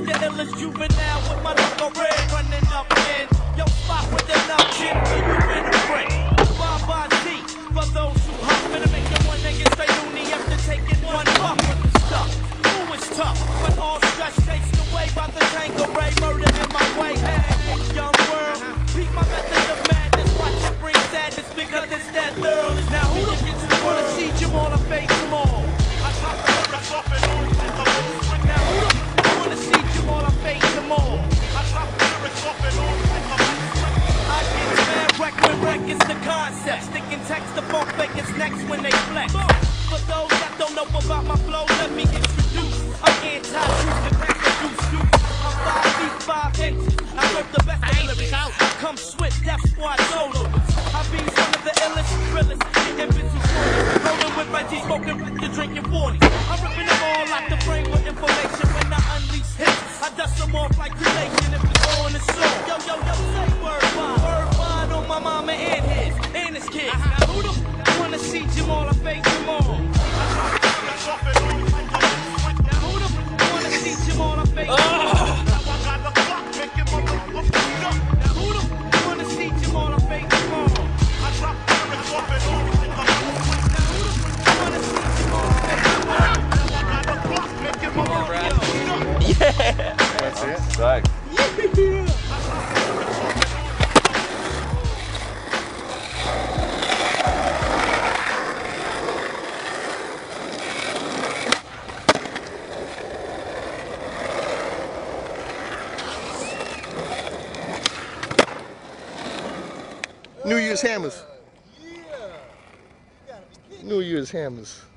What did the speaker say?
the illest juvenile with my logo red running up in your spot with enough shit for you in the break. Bye Z for those who huff and make your one nigga stay loony after taking one puff of the stuff. Ooh, it's tough, but all stress chased away by the Tango Ray murder in my way. Hey, young world, beat my method of madness. Watch it bring sadness because it's that thorough. Now who the gets to wanna see Jamal or face them all? I drop the rest off and on in the whole. Now who the wanna see Jamal or face them all? I drop the rest off and on in the whole. I get mad wreck when wreck is the concept. Sticking text to funk fakers next when they flex. For those that don't know about my flow, let me introduce. I'm anti-truth, the crack the deuce. I'm 5 feet 5 inches. I work the best of lyrics. I come swift, Death Squad solo. I be one of the illest, realest, invincible. Rolling with Reggie, smoking with the drinking 40. I'm ripping them all like the frame with information. When I unleash hits, I dust them off like cremation. If it's on the soul, yo, say word bond. Word bond on my mama and his kids. Now who the wanna see Jamal or face Jamal? Yeah! That's it? Thanks. New Year's Hammers. New Year's Hammers.